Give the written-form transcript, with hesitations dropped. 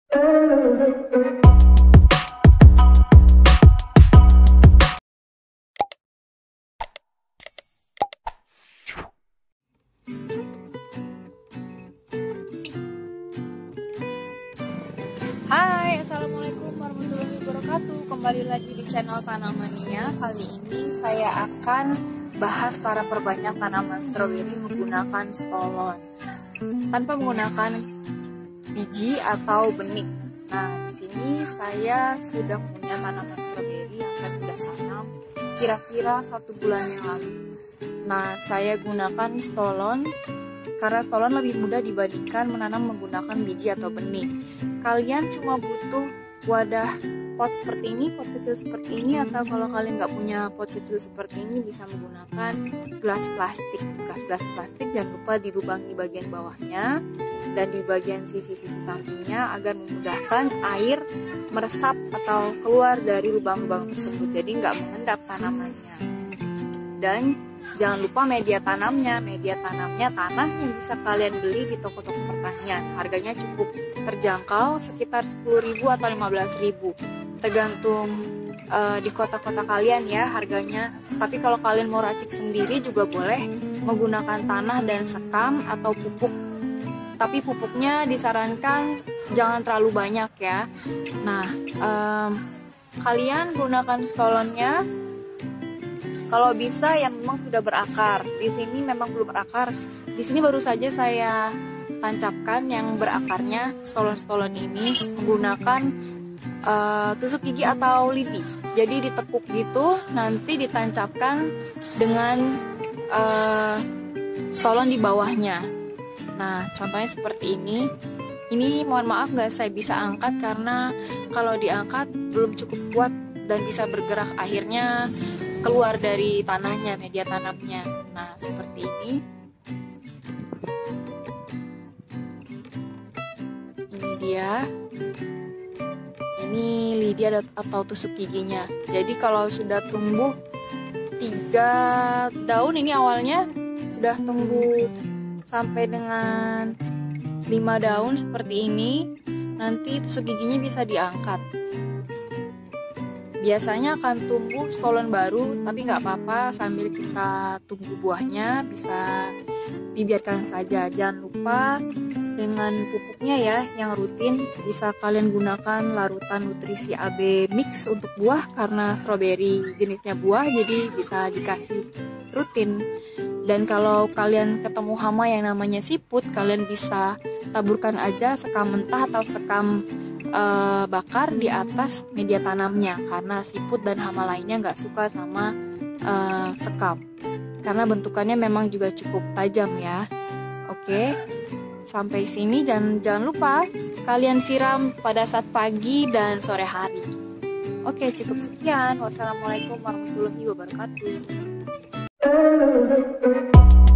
Hai, assalamualaikum warahmatullahi wabarakatuh. Kembali lagi di channel Tanamania. Kali ini saya akan bahas cara perbanyak tanaman stroberi menggunakan stolon tanpa menggunakan biji atau benih. Nah, di sini saya sudah punya tanaman stroberi yang saya sudah tanam kira-kira 1 bulan yang lalu. Nah, saya gunakan stolon karena stolon lebih mudah dibandingkan menanam menggunakan biji atau benih. Kalian cuma butuh wadah pot seperti ini, pot kecil seperti ini, atau kalau kalian nggak punya pot kecil seperti ini bisa menggunakan gelas plastik. Gelas plastik jangan lupa dilubangi bagian bawahnya dan di bagian sisi-sisi sampingnya agar memudahkan air meresap atau keluar dari lubang-lubang tersebut, jadi nggak mengendap tanamannya. Dan jangan lupa media tanamnya tanah yang bisa kalian beli di toko-toko pertanian. Harganya cukup terjangkau, sekitar 10.000 atau 15.000, tergantung di kota-kota kalian ya harganya. Tapi kalau kalian mau racik sendiri juga boleh menggunakan tanah dan sekam atau pupuk. Tapi pupuknya disarankan jangan terlalu banyak ya. Nah, kalian gunakan stolonnya kalau bisa yang memang sudah berakar. Di sini memang belum berakar. Di sini baru saja saya tancapkan yang berakarnya. Stolon-stolon ini menggunakan tusuk gigi atau lidi. Jadi ditekuk gitu, nanti ditancapkan dengan stolon di bawahnya. Nah, contohnya seperti ini. Ini mohon maaf nggak saya bisa angkat karena kalau diangkat belum cukup kuat dan bisa bergerak, akhirnya keluar dari tanahnya, media tanamnya. Nah, seperti ini. Ini dia. Ini lidi atau tusuk giginya. Jadi kalau sudah tumbuh 3 daun, ini awalnya sudah tumbuh sampai dengan 5 daun seperti ini, nanti tusuk giginya bisa diangkat. Biasanya akan tumbuh stolon baru, tapi nggak apa-apa, sambil kita tunggu buahnya bisa dibiarkan saja. Jangan lupa dengan pupuknya ya, yang rutin bisa kalian gunakan larutan nutrisi AB mix untuk buah, karena stroberi jenisnya buah jadi bisa dikasih rutin. Dan kalau kalian ketemu hama yang namanya siput, kalian bisa taburkan aja sekam mentah atau sekam bakar di atas media tanamnya, karena siput dan hama lainnya nggak suka sama sekam karena bentukannya memang juga cukup tajam ya. Oke, sampai sini jangan lupa kalian siram pada saat pagi dan sore hari. Oke, cukup sekian. Wassalamualaikum warahmatullahi wabarakatuh.